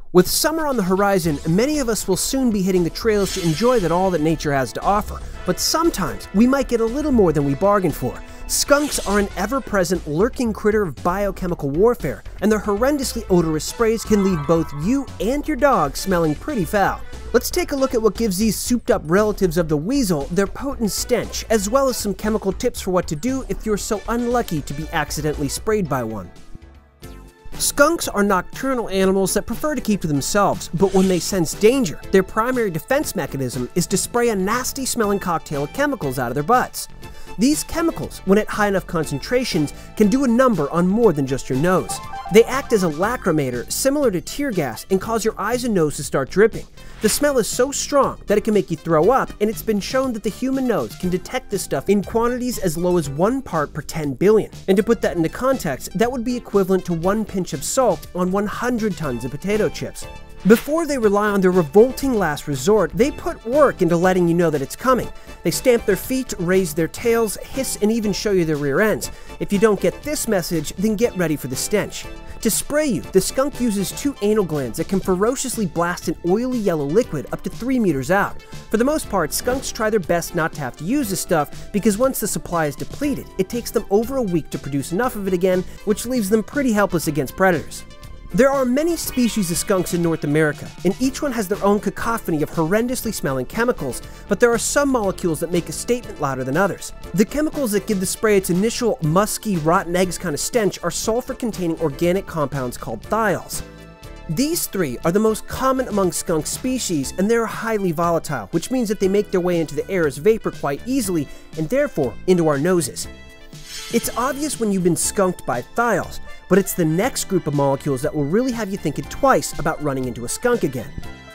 With summer on the horizon, many of us will soon be hitting the trails to enjoy all that nature has to offer, but sometimes we might get a little more than we bargained for. Skunks are an ever-present lurking critter of biochemical warfare, and their horrendously odorous sprays can leave both you and your dog smelling pretty foul. Let's take a look at what gives these souped-up relatives of the weasel their potent stench, as well as some chemical tips for what to do if you're so unlucky to be accidentally sprayed by one. Skunks are nocturnal animals that prefer to keep to themselves, but when they sense danger, their primary defense mechanism is to spray a nasty smelling cocktail of chemicals out of their butts. These chemicals, when at high enough concentrations, can do a number on more than just your nose. They act as a lacrimator similar to tear gas and cause your eyes and nose to start dripping. The smell is so strong that it can make you throw up, and it's been shown that the human nose can detect this stuff in quantities as low as 1 part per 10 billion. And to put that into context, that would be equivalent to 1 pinch of salt on 100 tons of potato chips. Before they rely on their revolting last resort, they put work into letting you know that it's coming. They stamp their feet, raise their tails, hiss, and even show you their rear ends. If you don't get this message, then get ready for the stench. To spray you, the skunk uses 2 anal glands that can ferociously blast an oily yellow liquid up to 3 meters out. For the most part, skunks try their best not to have to use this stuff because once the supply is depleted, it takes them over a week to produce enough of it again, which leaves them pretty helpless against predators. There are many species of skunks in North America, and each one has their own cacophony of horrendously smelling chemicals, but there are some molecules that make a statement louder than others. The chemicals that give the spray its initial musky, rotten eggs kind of stench are sulfur-containing organic compounds called thiols. These 3 are the most common among skunk species, and they're highly volatile, which means that they make their way into the air as vapor quite easily, and therefore into our noses. It's obvious when you've been skunked by thiols, but it's the next group of molecules that will really have you thinking twice about running into a skunk again.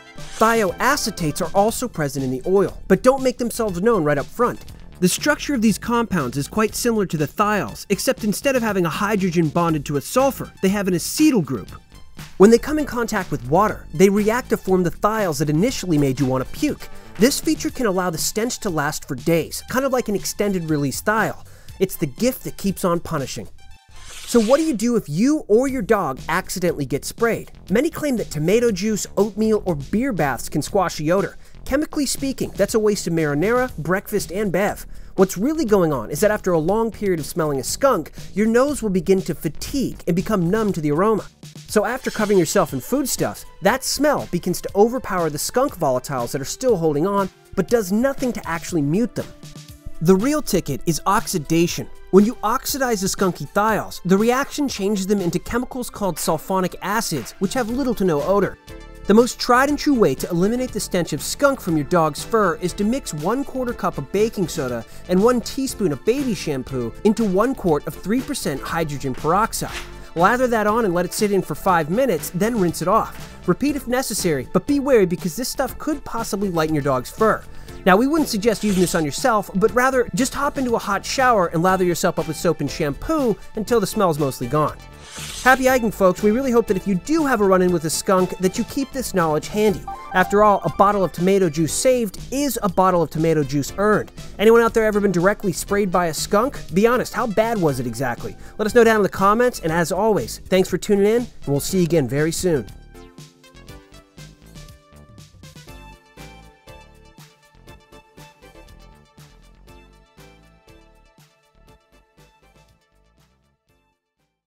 Thioacetates are also present in the oil, but don't make themselves known right up front. The structure of these compounds is quite similar to the thiols, except instead of having a hydrogen bonded to a sulfur, they have an acetyl group. When they come in contact with water, they react to form the thiols that initially made you want to puke. This feature can allow the stench to last for days, kind of like an extended release thiol. It's the gift that keeps on punishing. So what do you do if you or your dog accidentally get sprayed? Many claim that tomato juice, oatmeal, or beer baths can squash the odor. Chemically speaking, that's a waste of marinara, breakfast, and bev. What's really going on is that after a long period of smelling a skunk, your nose will begin to fatigue and become numb to the aroma. So after covering yourself in foodstuffs, that smell begins to overpower the skunk volatiles that are still holding on, but does nothing to actually mute them. The real ticket is oxidation. When you oxidize the skunky thiols, the reaction changes them into chemicals called sulfonic acids, which have little to no odor. The most tried and true way to eliminate the stench of skunk from your dog's fur is to mix 1/4 cup of baking soda and 1 teaspoon of baby shampoo into 1 quart of 3% hydrogen peroxide. Lather that on and let it sit in for 5 minutes, then rinse it off. Repeat if necessary, but be wary because this stuff could possibly lighten your dog's fur. Now, we wouldn't suggest using this on yourself, but rather just hop into a hot shower and lather yourself up with soap and shampoo until the smell's mostly gone. Happy hiking, folks. We really hope that if you do have a run-in with a skunk, that you keep this knowledge handy. After all, a bottle of tomato juice saved is a bottle of tomato juice earned. Anyone out there ever been directly sprayed by a skunk? Be honest, how bad was it exactly? Let us know down in the comments, and as always, thanks for tuning in, and we'll see you again very soon.